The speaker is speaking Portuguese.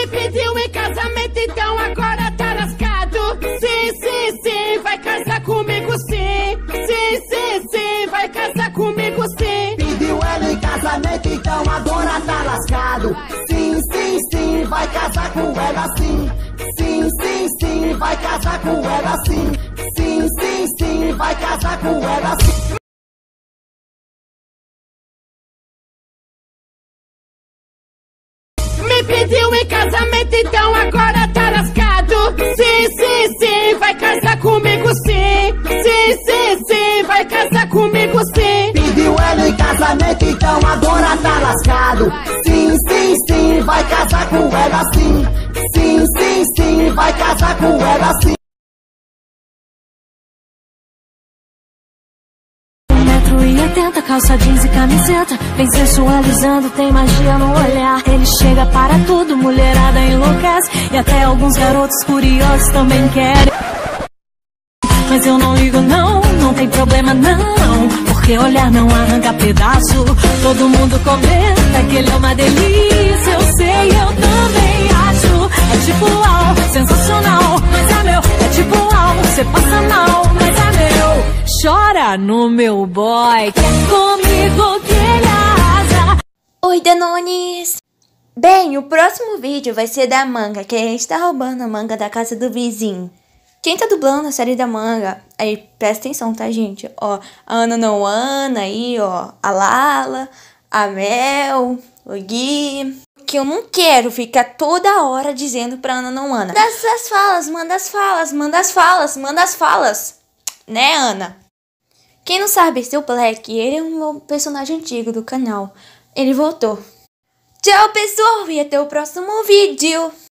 pediu em casamento, então agora tá lascado. Sim, sim, sim, vai casar comigo sim. Sim, sim, sim, vai casar comigo sim. Pediu ela em casamento, então agora tá lascado. Sim, sim, sim, vai casar com ela sim. Sim, sim, sim, vai casar com ela sim. Sim, sim, sim, vai casar com ela sim. Me pediu em casamento, então agora tá lascado. Sim, sim, sim, vai casar comigo sim. Sim, sim, sim, vai casar comigo sim. Pediu ela em casamento, então agora tá lascado. Sim, sim, sim, vai casar com ela sim. Sim, sim, sim, vai casar com ela sim. 1,80 m, calça jeans e camiseta, vem sensualizando, tem magia no olhar. Ele chega para tudo, mulherada enlouquece, e até alguns garotos curiosos também querem. Mas eu não ligo não, não tem problema não, porque olhar não arranca pedaço. Todo mundo comenta que ele é uma delícia, eu sei, eu também acho. É tipo uau, sensacional, mas é meu. É tipo uau, você passa mal, mas é meu. Chora no meu boy, que é comigo que ele arrasa. Oi, Danones! Bem, o próximo vídeo vai ser da manga, que a gente tá roubando a manga da casa do vizinho. Quem tá dublando a série da manga, aí presta atenção, tá, gente? Ó, a Ana não Ana aí, ó, a Lala, a Mel, o Gui. Que eu não quero ficar toda hora dizendo pra Ana não Ana. Manda as falas, manda as falas, manda as falas, manda as falas. Né, Ana? Quem não sabe, esse é o Black, ele é um meu personagem antigo do canal. Ele voltou. Tchau, pessoal, e até o próximo vídeo.